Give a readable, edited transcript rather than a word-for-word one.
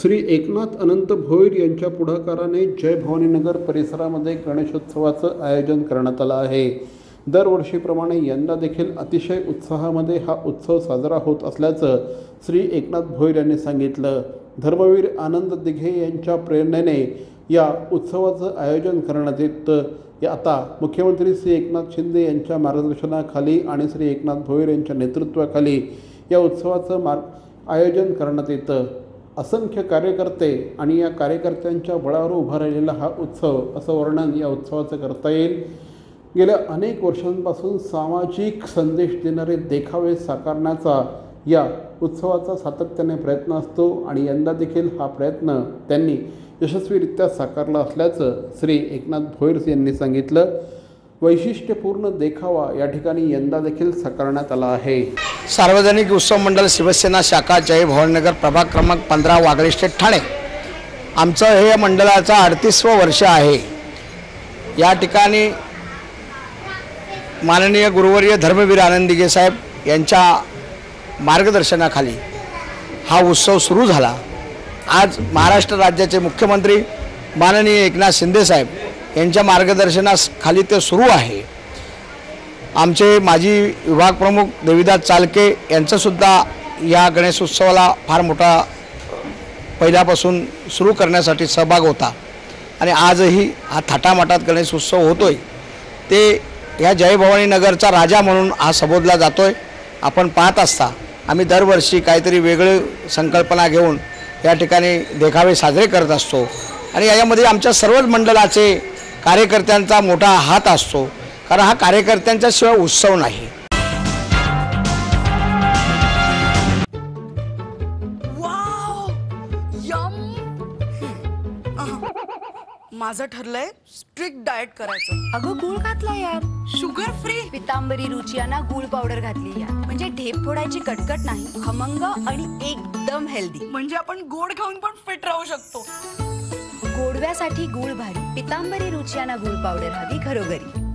श्री एकनाथ अनंत भोईर यांच्या पुढाकाराने जय भवानी नगर परिसरामध्ये गणेशोत्सवाचं आयोजन करण्यात आलं आहे। दरवर्षीप्रमाणे यंदा देखील अतिशय उत्साहामध्ये हा उत्सव साजरा होत असल्याचं श्री एकनाथ भोईर यांनी सांगितलं। धर्मवीर आनंद दिघे यांच्या प्रेरणेने या उत्सवाचं आयोजन करण्यात येतं। आता मुख्यमंत्री श्री एकनाथ शिंदे यांच्या मार्गदर्शनाखाली आणि श्री एकनाथ भोईर यांच्या नेतृत्वाखाली या उत्सवाचं आयोजन करण्यात येतं। असंख्य कार्यकर्ते आणि या कार्यकर्त्यांच्या बळावर उभा राहिलेला हा उत्सव असं वर्णन या उत्सवाचं करता येईल। गेल्या अनेक वर्षांपासून सामाजिक संदेश देणारे देखावे साकारण्याचा या उत्सवाचा सातत्याने प्रयत्न असतो आणि यंदा देखील हा प्रयत्न त्यांनी यशस्वीरित्या साकारला असल्याचं श्री एकनाथ भोईर यांनी सांगितलं। वैशिष्ट्यपूर्ण देखावा या ठिकाणी यंदा देखील साकारण्यात आला आहे। सार्वजनिक उत्सव मंडळ शिवसेना शाखा जय भवानी नगर प्रभाग क्रमांक 15 वागळे स्टेट ठाणे आमचं हे मंडळाचं 38वं वर्ष आहे। या ठिकाणी माननीय गुरुवर्य धर्मवीर आनंद दिघे साहेब यांच्या मार्गदर्शनाखाली हा उत्सव सुरू झाला। आज महाराष्ट्र राज्याचे मुख्यमंत्री माननीय एकनाथ शिंदे साहेब यांच्या मार्गदर्शनाखाली ते सुरू आहे। आमचे माजी विभाग प्रमुख देवीदास चालके यांचासुद्धा या गणेशोत्सवाला फार मोठा पहिल्यापासून सुरू करण्यासाठी सहभाग होता आणि आजही हा थाटामाटात गणेशोत्सव होतोय। ते या जय भवानी नगरचा राजा म्हणून हा संबोधला जातोय। आपण पाहत असता आम्ही दरवर्षी काहीतरी वेगळी संकल्पना घेऊन या ठिकाणी देखावे साजरे करत असतो आणि यामध्ये आमच्या सर्वच मंडळाचे कार्यकर्त्यांचा मोठा हात असतो, कारण हा कार्यकर्त्यांच्या शिवाय उत्सव नाही। माझं ठरलंय स्ट्रिक्ट डाएट करायचं। अगं गुळ घातला यार, शुगर फ्री पितांबरी रुचियाना गुळ पावडर घातली यार, म्हणजे ढेप फोडायची कटकट नाही, खमंग आणि एकदम हेल्दी। म्हणजे आपण गोड खाऊन पण फिट राहू शकतो। गोडव्यासाठी गुळ भारी, पितांबरी रुचियाना गुळ पावडर हवी घरोघरी।